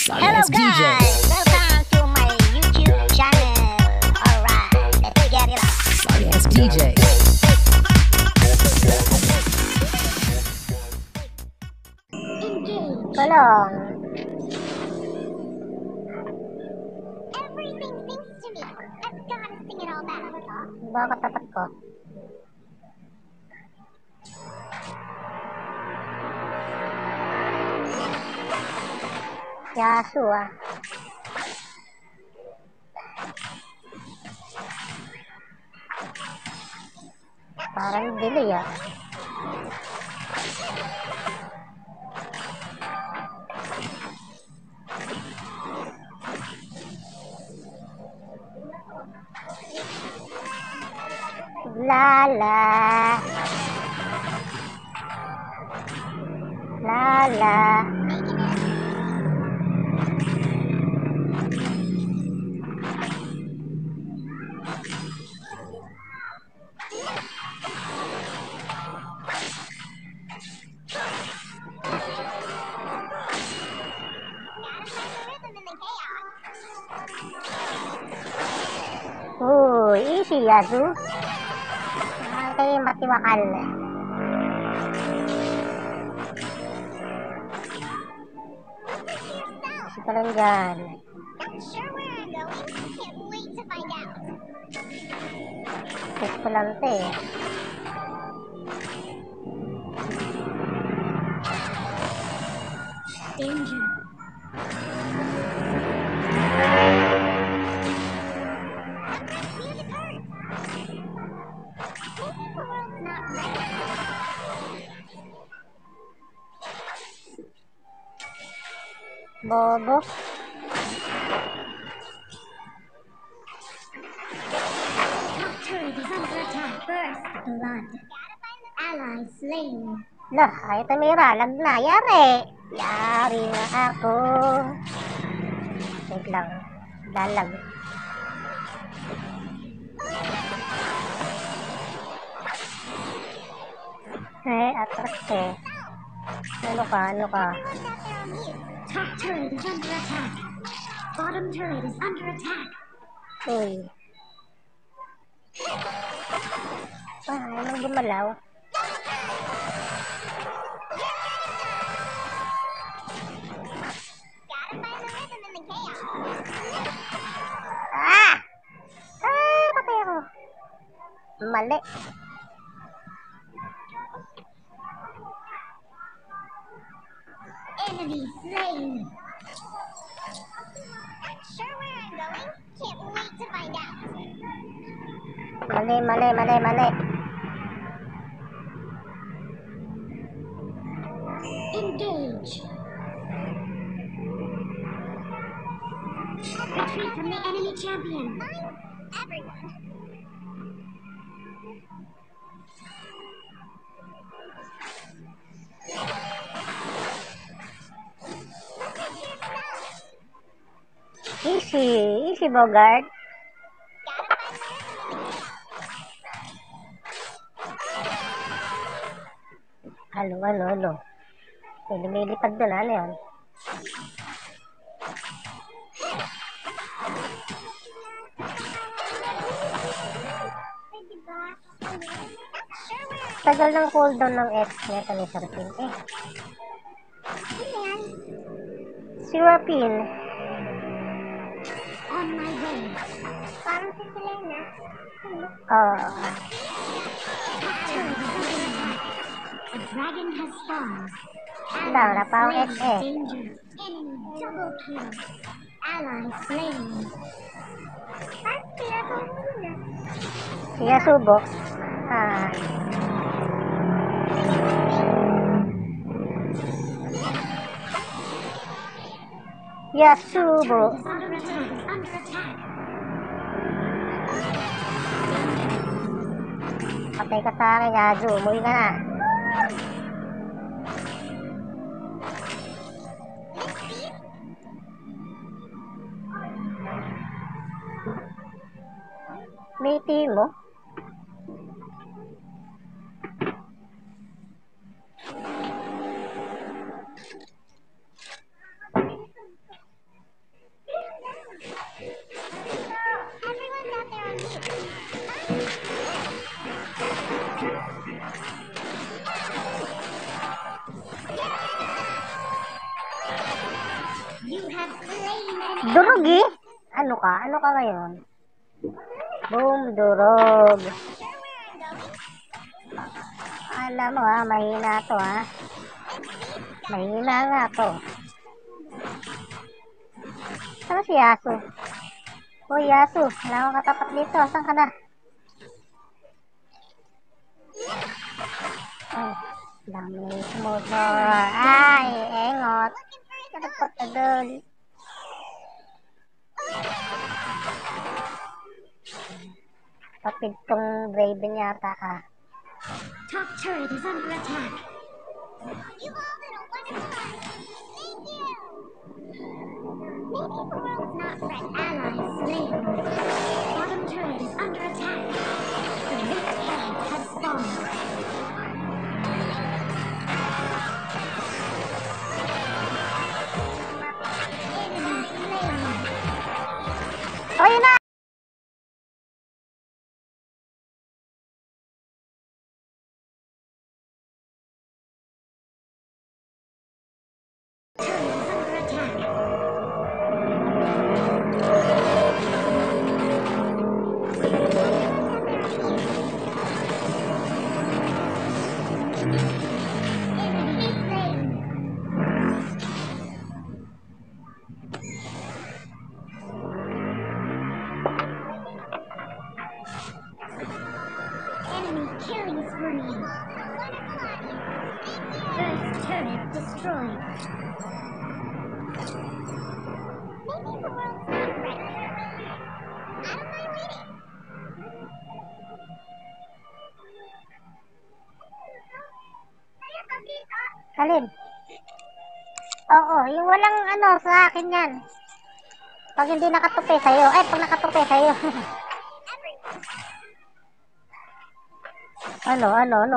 Hello guys, welcome to my YouTube channel. Alright, let's get it up. Yes, DJ. Kulong. Everything sings to me. I've got to sing it all back. Bakit tapat ko? Yasu ah. Parang delay ah. Lala. Lala. Easy Yasu. Kayo matiwakal. Easy ka lang dyan. Not sure where I'm going. Can't wait to find out. Escalante eh. Danger. Music hurts. Maybe the world's not ready. Bobo. Top turret is under attack. First blood. Ally slain. Lah, ay tumira. Lag na. Yari. Yari na ako. Wait lang. Lalag. Atras eh. Ano ka? Ano ka? Top turret is under attack. Bottom turret is under attack. Uy. Anong gumalaw? Patay ako. Mali. Enemy slain. Not sure where I'm going. Can't wait to find out. Mali. Engage. Retreat from the enemy champion. Everyone. Easy Bogart. Ano. Lumilipad doon, ano yun? Tagal ng cooldown ng X nito ni Serpin eh. Serpin. On my way. Parang si Selena. A dragon has spawned. Wala pa ang X eh. Danger. Enemy double kill. Ally slain. Si Yasubo. Yasubo. Under attack. Patay ka sa akin, Yasu. Umuwi ka na. May team mo? You have slain an Durog eh. Ano ka? Ano ka ngayon? Boom, durog. Alam mo ha, mahina to ha. Mahina nga to. Saan si Yasu? Hoy Yasu, wala akong katapat dito. Saan ka na? Ay, dami motor. Ay, engot. Dapat na doon. Papid tong Raven yata ka. top turret is under attack. You've all been a wonderful help. Thank you. Maybe the world's not ready. Ally slain. Bottom turret is under attack. The Rift Herald has spawned. Enemy slain. Oh, yun na! Turret is under attack. Enemy slain. Enemy killing spree. First turret destroyed. Maybe the world's not ready. I don't mind waiting. Alin? Oo, yung walang ano sa akin yan. Pag hindi nakatupi sa'yo. Ay, pag nakatupi sa'yo. ano?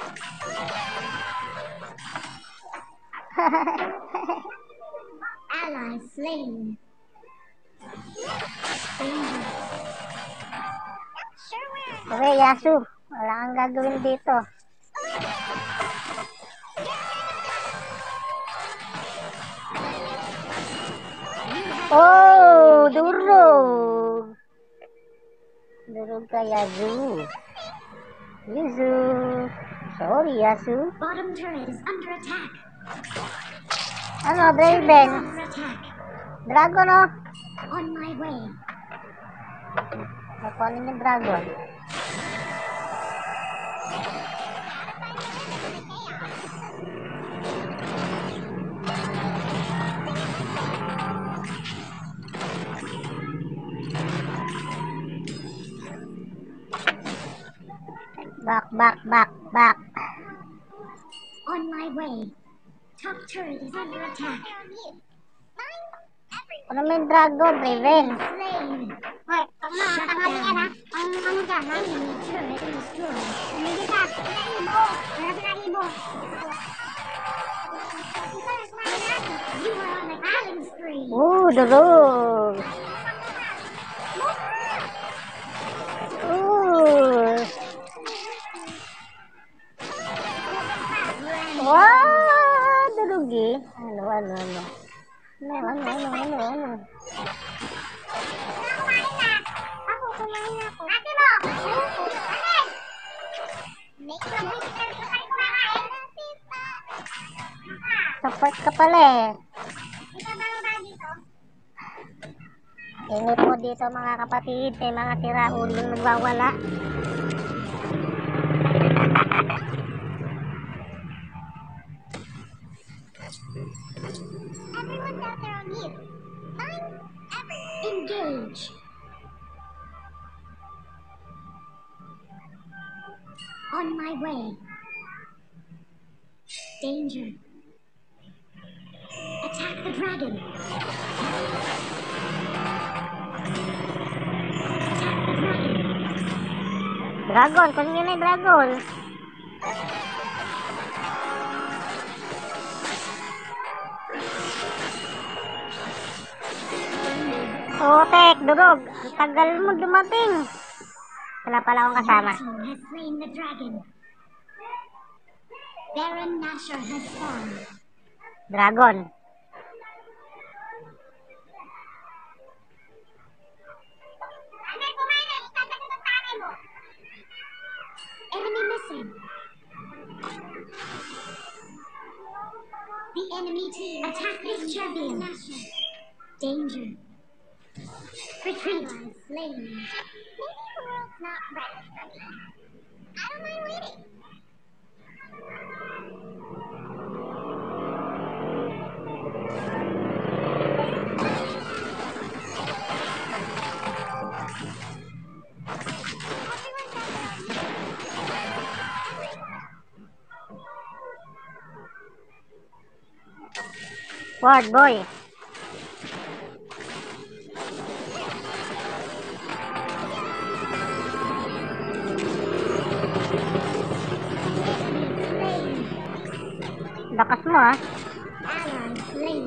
Ally slain. Danger. Okay, Yasu. Wala kang gagawin dito. Oh, durog. Durog ka, Yasu. Yasu. Sorry, Yasu. Bottom turret is under attack. Ano, Turret is Draven? under attack. Dragon, oh. On my way. Nakunin yung dragon. Back. On my way. Top turret is under attack. Ano may dragon, Draven? Slain. Hoy, pag makakatanghalin yan ha. Ang ano dyan ha. Enemy turret destroyed. Hindi ka. Ibo. Wala ibo. You are on a killing spree. Durog. Wow, durog eh. Ano. Ano. Ako, kumain na ako. Ate mo! Alin? Support ka pala eh. Ingat po dito mga kapatid, may mga siraulong nagwawala. Everyone's out there on mute. Fine. Engage. On my way. Danger. Attack the dragon. Attack the dragon. Dragon, kunin nyo na yung dragon. Tek, durog. Ang tagal mo dumating. Wala pala akong kasama. Your team has slain the dragon. Baron Nashor has spawned. Dragon. Nashor. Danger. Retreat. Slain. Maybe the world's not ready for me. I don't mind waiting. Ward boy. Lakas mo ah. Ally slain.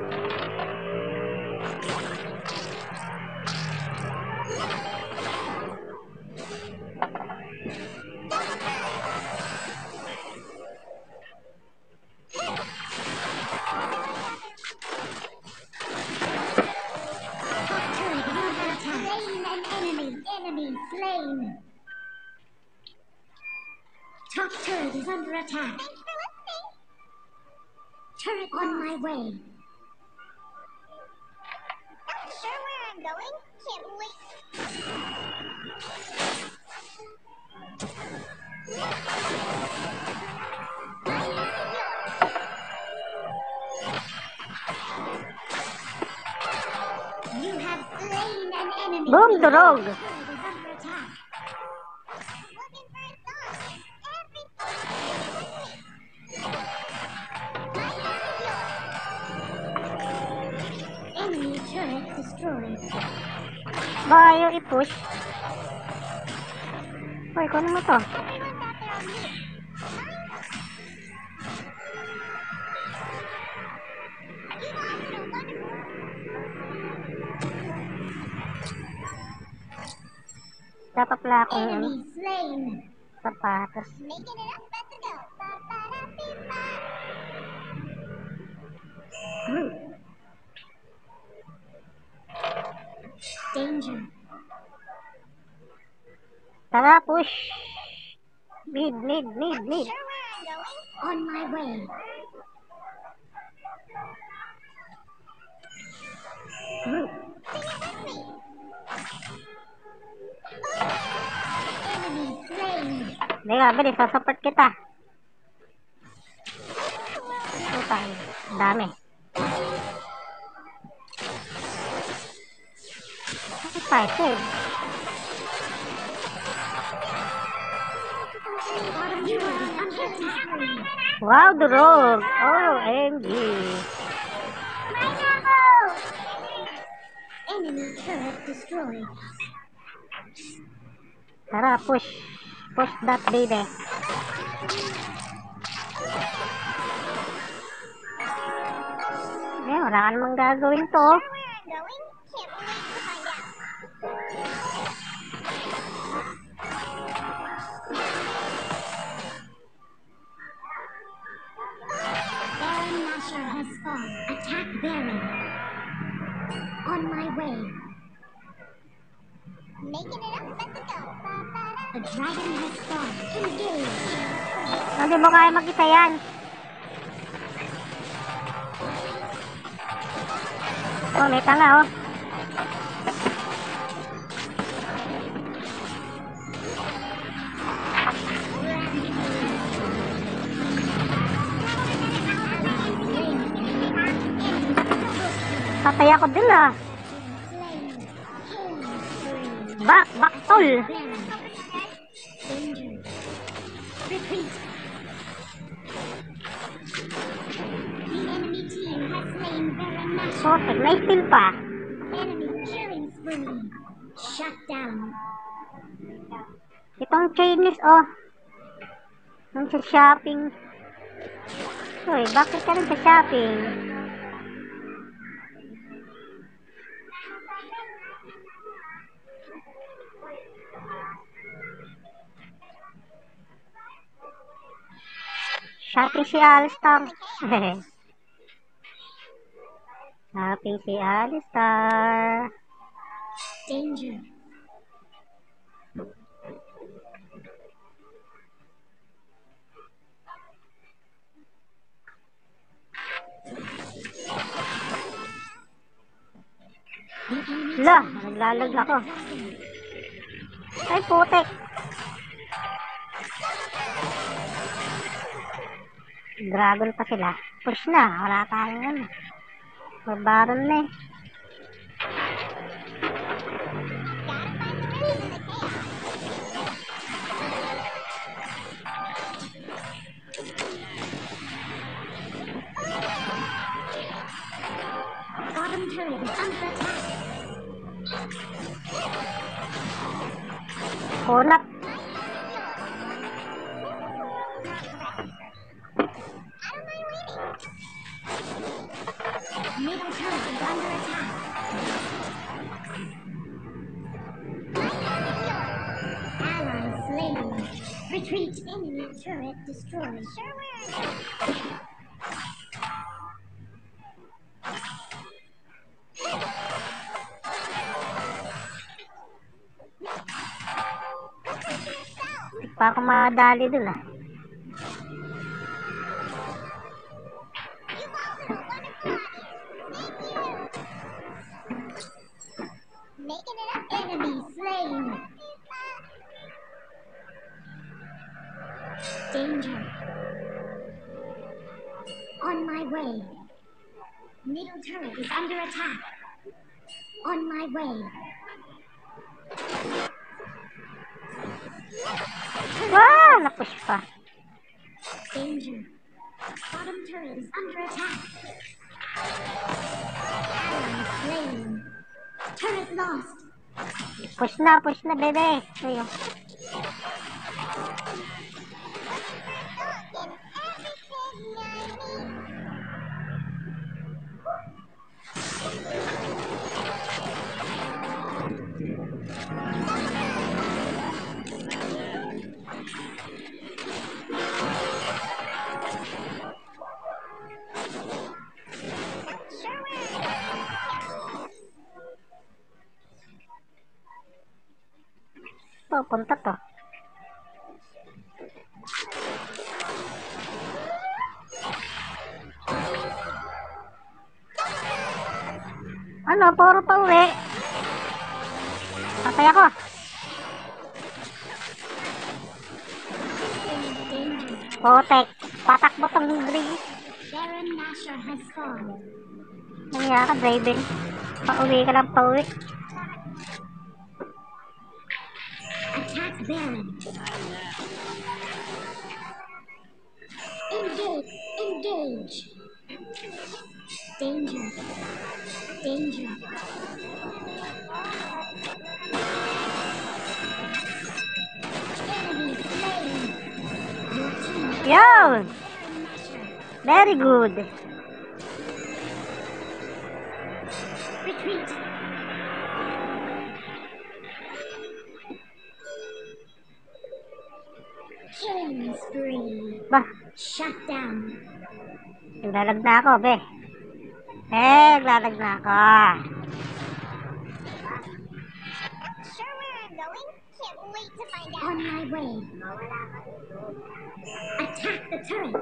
Top turret is under attack. Thanks for listening. Turret on my way. Not sure where I'm going. Can't wait. You have slain an enemy. Boom, durog. Turret is under attack. Looking for a song. Enemy turret destroyed. Baka yung i-push. Hoy, kunin mo to. Dapat pala akong Enemy slain. sapatos. Making it up, let's go. Ba-ba-da-beep-ba. Danger. Tara, push. Mid. Sure where I'm going? On my way. Enemy slain. Hindi nga, bilis. Sasupport kita. Utang. Dami. Bakit tayo, sir? Bottom turret is under attack. Wow, durog. OMG. Enemy turret destroyed. Tara, push. Push that baby. Eh, wala ka namang gagawin to. Baron Nashor has spawned. Attack Baron. On my way. Making it up, let's go. A dragon has spawned. Engage. Hindi mo kaya makita yan. Oh, may tanga oh. Patay ako din ah. Baktol. Danger. Retreat. The enemy team has slain Baron Nashor. Sotek, may steal pa. Enemy killing spree. Shut down. Itong Chinese oh. Nung sa shopping. Uy, bakit ka rin sa shopping? Shopping si Alistar. Shopping si Alistar. Danger. The enemy La, turret has naglalag slain ako. the dragon. Ay, putek. Dragon pa sila. Push na. Wala tayong ano. Barbaron na eh. Bottom turret is under attack. Kunat. Middle turret is under attack. Ally slain. Retreat. Enemy turret destroyed. Di pa ako makadali dun ah. Making it up. Enemy slain. Danger. On my way. Middle turret is under attack. On my way. Ah, napush pa. Danger. Bottom turret is under attack. Ally slain. Turret lost. Push na, bebe. Ayun. Oh, punta to. Ano, puro pa uwi. Patay ako. Danger. Putek. Patakbo tong green. Baron Nashor has fallen. Nangyaya ka, driving. Pauwi ka lang, pauwi. Attack Baron. Engage. Engage. Danger. Danger. Enemy slain. Your team. Yun! Baron Nashor. Very good. Retreat. Killing spree. Bah, Shut down. naglalag na ako, be. Naglalag na ako. Sure where I'm going? Can't wait to find out. On my way. Attack the turret.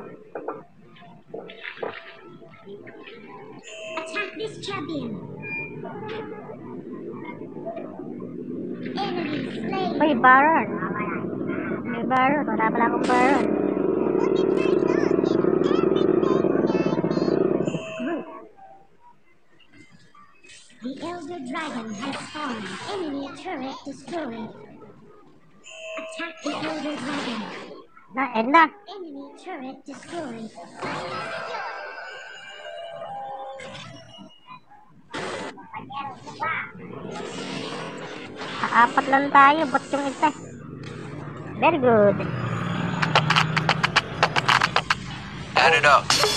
Attack this champion. Enemy slain. Uy, Baron. May Baron. Wala pala akong Baron. Group. The Elder Dragon has spawned. Enemy turret destroyed. Attack the Elder Dragon. End na. Enemy turret destroyed. Apat lang tayo. Ba't yung isa? Very good. Add it up.